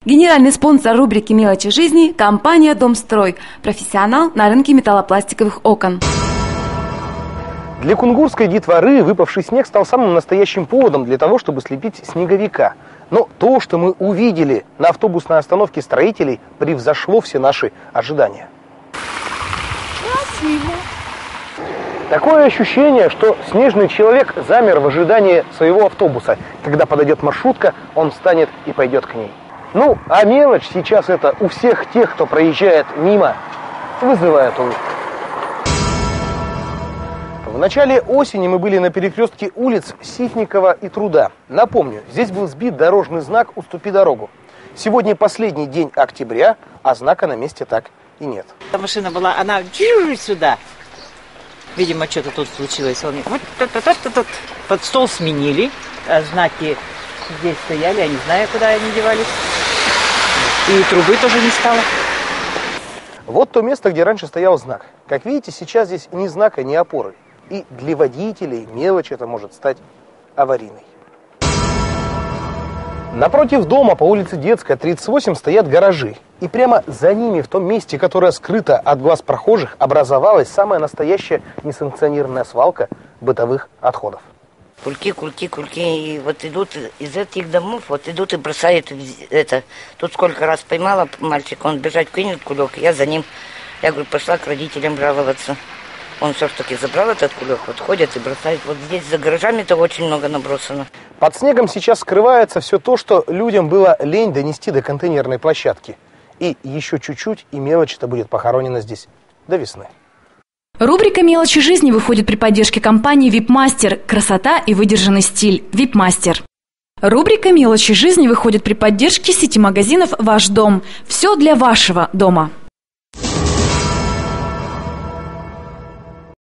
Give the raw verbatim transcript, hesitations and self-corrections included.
Генеральный спонсор рубрики «Мелочи жизни» – компания «Домстрой», профессионал на рынке металлопластиковых окон. Для кунгурской детворы выпавший снег стал самым настоящим поводом для того, чтобы слепить снеговика. Но то, что мы увидели на автобусной остановке строителей, превзошло все наши ожидания. Красиво. Такое ощущение, что снежный человек замер в ожидании своего автобуса. Когда подойдет маршрутка, он встанет и пойдет к ней. Ну, а мелочь сейчас это у всех тех, кто проезжает мимо, вызывает улыбку. В начале осени мы были на перекрестке улиц Ситникова и Труда. Напомню, здесь был сбит дорожный знак «Уступи дорогу». Сегодня последний день октября, а знака на месте так и нет. Эта машина была, она сюда. Видимо, что-то тут случилось. Он вот тут, тут, тут, тут. Под стол сменили, а знаки здесь стояли, я не знаю, куда они девались. И трубы тоже не стало. Вот то место, где раньше стоял знак. Как видите, сейчас здесь ни знака, ни опоры. И для водителей мелочь это может стать аварийной. Напротив дома по улице Детская, тридцать восемь, стоят гаражи. И прямо за ними, в том месте, которое скрыто от глаз прохожих, образовалась самая настоящая несанкционированная свалка бытовых отходов. Кульки, кульки, кульки. И вот идут из этих домов, вот идут и бросают это. Тут сколько раз поймала мальчик, он бежать кинет кулек, я за ним. Я говорю, пошла к родителям жаловаться. Он все-таки забрал этот кулек, вот ходят и бросают. Вот здесь за гаражами-то очень много набросано. Под снегом сейчас скрывается все то, что людям было лень донести до контейнерной площадки. И еще чуть-чуть, и мелочь-то будет похоронена здесь до весны. Рубрика «Мелочи жизни» выходит при поддержке компании «Випмастер». Красота и выдержанный стиль. «Випмастер». Рубрика «Мелочи жизни» выходит при поддержке сети магазинов «Ваш дом». Все для вашего дома.